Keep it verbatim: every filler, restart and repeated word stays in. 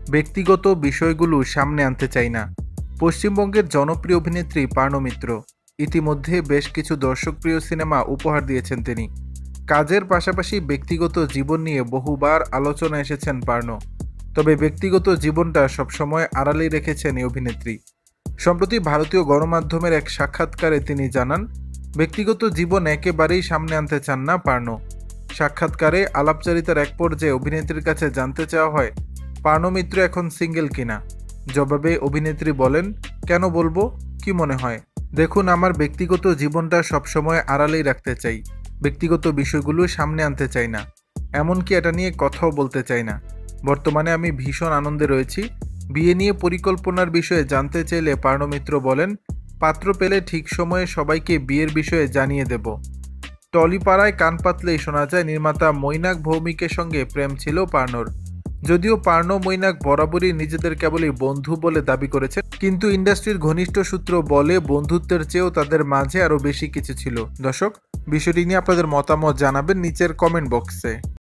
ব্যক্তিগত বিষয়গুলো সামনে আনতে চাই না। পশ্চিমবঙ্গের জনপ্রিয় অভিনেত্রী পার্নো মিত্র। ইতিমধ্যে বেশ কিছু দর্শকপ্রিয় সিনেমা উপহার দিয়েছেন তিনি। কাজের পাশাপাশি ব্যক্তিগত জীবন নিয়ে বহুবার আলোচনা এসেছেন পার্নো। তবে ব্যক্তিগত জীবনটা সবসময় আড়ালেই রেখেছেন এই অভিনেত্রী। সম্প্রতি ভারতীয় গণমাধ্যমের এক সাক্ষাৎকারে তিনি জানান, ব্যক্তিগত জীবন একেবারেই সামনে আনতে চান না পার্নো। সাক্ষাৎকারে আলাপচারিতার এক পর্যায়ে অভিনেত্রীর কাছে জানতে চাওয়া হয় পার্নো মিত্র এখন সিঙ্গেল কিনা। জবাবে অভিনেত্রী বলেন, কেন বলবো, কি মনে হয়? দেখুন, আমার ব্যক্তিগত জীবনটা সবসময় আড়ালেই রাখতে চাই। ব্যক্তিগত বিষয়গুলো সামনে আনতে চাই না, এমনকি এটা নিয়ে কথাও বলতে চাই না। বর্তমানে আমি ভীষণ আনন্দে রয়েছি। বিয়ে নিয়ে পরিকল্পনার বিষয়ে জানতে চাইলে পার্নো মিত্র বলেন, পাত্র পেলে ঠিক সময়ে সবাইকে বিয়ের বিষয়ে জানিয়ে দেব। টলিপাড়ায় কান পাতলেই শোনা যায় নির্মাতা মৈনাক ভৌমিকের সঙ্গে প্রেম ছিল পার্নোর। যদিও পার্নো মৈনাক বরাবরই নিজেদের কেবলই বন্ধু বলে দাবি করেছেন, কিন্তু ইন্ডাস্ট্রির ঘনিষ্ঠ সূত্র বলে বন্ধুত্বের চেয়েও তাদের মাঝে আরও বেশি কিছু ছিল। দর্শক, বিষয়টি নিয়ে আপনাদের মতামত জানাবেন নিচের কমেন্ট বক্সে।